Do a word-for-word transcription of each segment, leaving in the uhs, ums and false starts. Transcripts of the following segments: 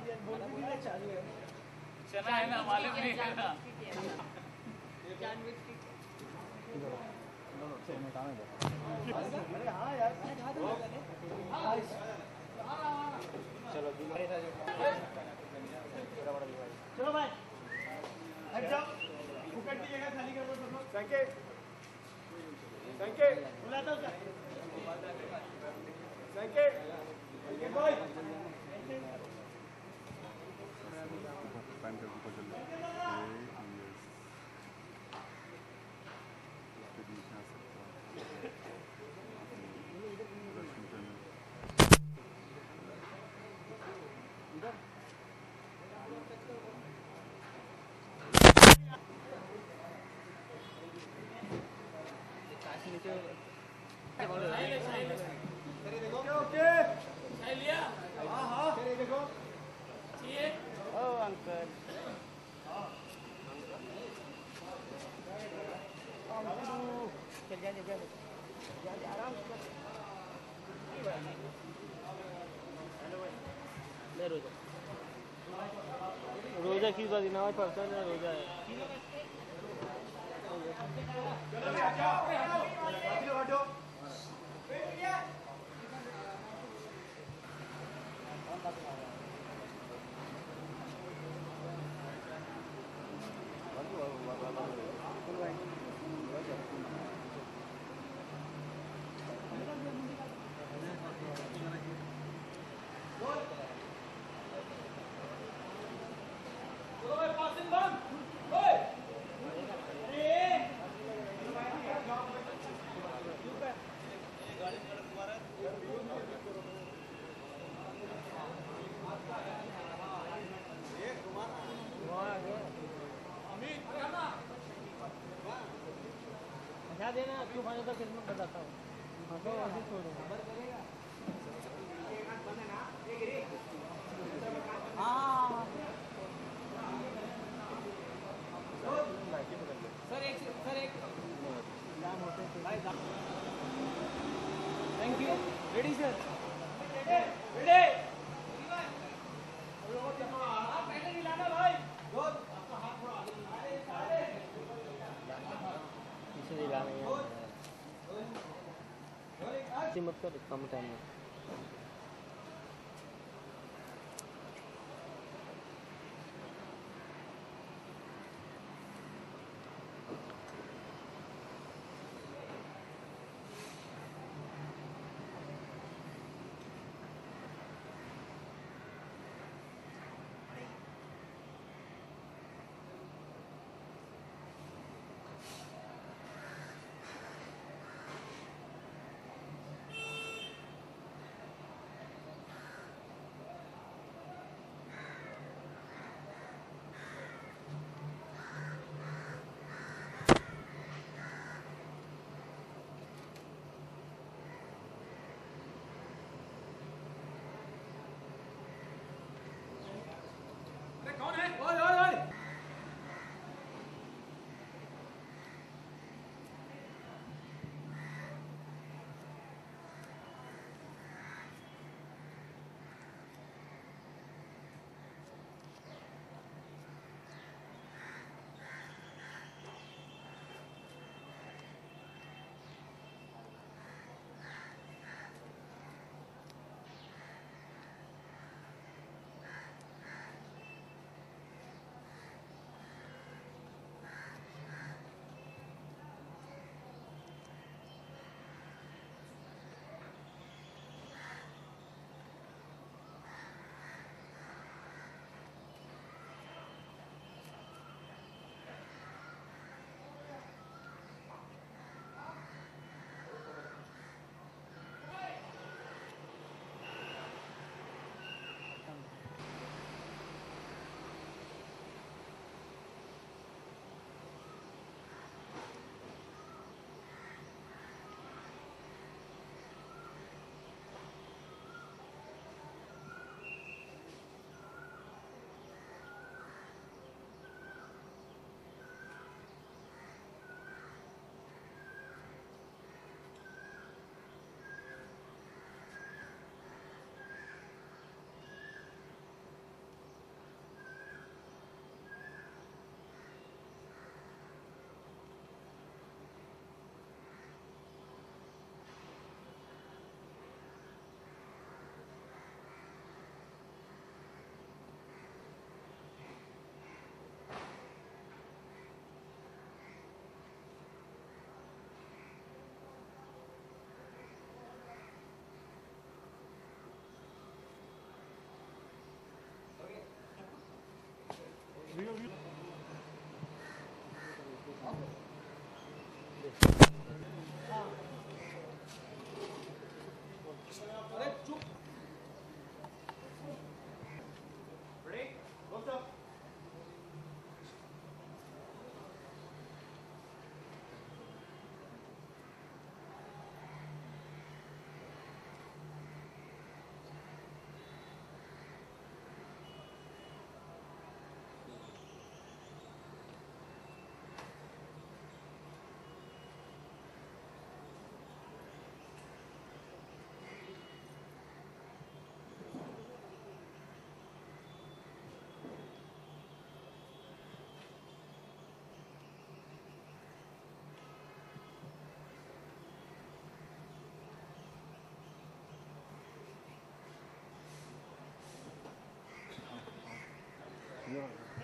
चना है ना, मालूम नहीं है ना। अरे हाँ यार, चलो चलो भाई, हट जाओ, फुकट की जगह खाली कर दो सब लोग। संकेत, संकेत, बुलाता हूँ क्या? संकेत, संकेत भाई। रोजा की बात नमाज पढ़ता है, रोजा है। देना क्यों खाने का किस्मत बताता हूँ। हाँ तो ऐसे छोड़ो। हाँ सर एक सर एक thank you. Ready sir, ready पहले मिलाना भाई, मत कर कम टाइम में।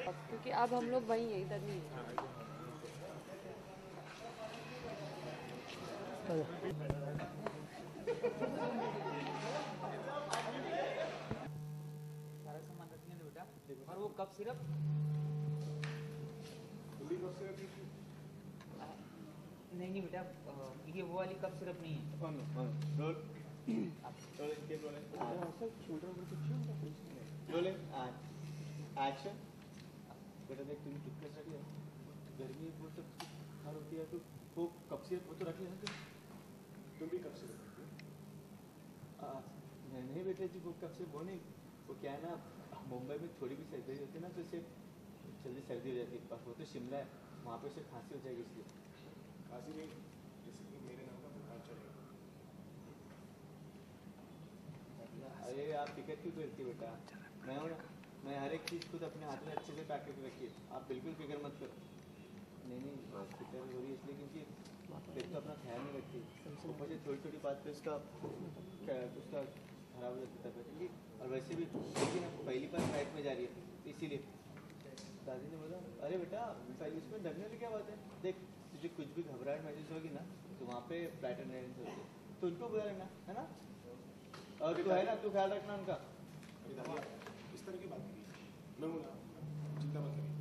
क्योंकि अब हम लोग वहीं हैं, इधर नहीं है। सारा सामान रख लेना बेटा। और वो कप सिरप नहीं नहीं बेटा, ये वो वाली कप सिरप नहीं है। एक्शन। बेटा देख तुम कितने सड़ी है, गर्मी वो सब खार होती है तो वो कब से वो तो रख लेना तुम तुम भी कब से नहीं नहीं बेटे जी, वो कब से वो नहीं, वो क्या है ना, मुंबई में थोड़ी भी सर्दी होती है ना तो इससे जल्दी सर्दी हो जाती है। वो तो शिमला है, वहाँ पे उसे खांसी हो जाएगी, इसलिए खांसी नहीं, इसलिए मेरे नाम का बुखार चढ़ेगा। अरे आप फिक्र क्यों करती हो बेटा, मैं हूँ ना, मैं हर एक चीज़ खुद अपने हाथ में अच्छे से पैक करके रखिए, आप बिल्कुल फिक्र मत करो। नहीं नहीं फिक्र हो रही है इसलिए क्योंकि एक तो अपना ख्याल नहीं रखती, ऊपर से छोटी छोटी बात पे उसका उसका खराब हो जाता है क्योंकि, और वैसे भी लेकिन अब पहली बार फ्लाइट में जा रही है इसीलिए दादी ने बोला अरे बेटा पहले इसमें डरने वाली क्या बात है, देख तुझे कुछ भी घबराहट महसूस होगी ना तो वहाँ पे फ्लाइट अटेंडेंट्स होते हैं तो उनको बुला लेना है ना, और तू है ना, तू ख्याल रखना उनका। इस तरह की बात मैं हूँ ना, चिंता मत करिए।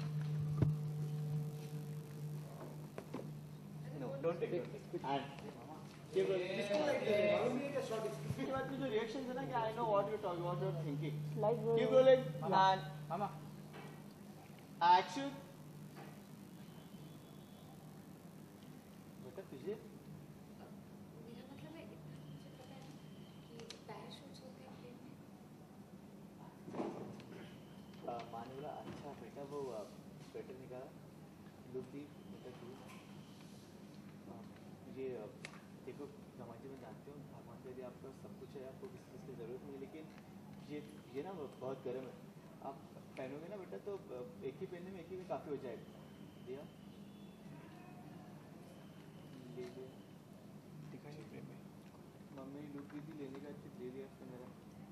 नो डोंट टेक एंड ये इसके बाद की जो रिएक्शन है ना कि I know what you talking, what you are thinking, keep rolling and मामा एक्शन। बेटा तुझे मेरा मतलब है इतना मुझे पता है ना कि पैराशूट्स होते हैं प्लेन में। माँ ने बोला अच्छा बेटा वो स्वेटर निकाला, लुक दी बेटा तू ये देखो समाज में जानते हो भगवान के यदि आपका सब कुछ है, आपको किसी चीज़ की ज़रूरत नहीं है, लेकिन ये ये ना बहुत गर्म है, आप पहनोगे ना बेटा तो एक ही पहनने में एक ही में काफ़ी हो जाएगा। दिया ले लिया दिखाई प्रेम में मम्मी लुक दी थी लेने का, ले लिया उसने मेरा।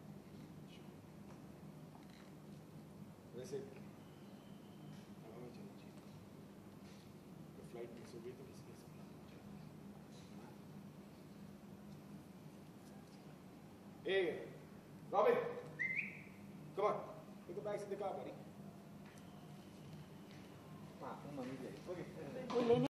वैसे हवा में चलना चाहिए, तो फ्लाइट मिस हो गई तो किसी के साथ Hey, Robin, come on. Take the bags in the car, buddy. हाँ, मम्मी ले। Okay.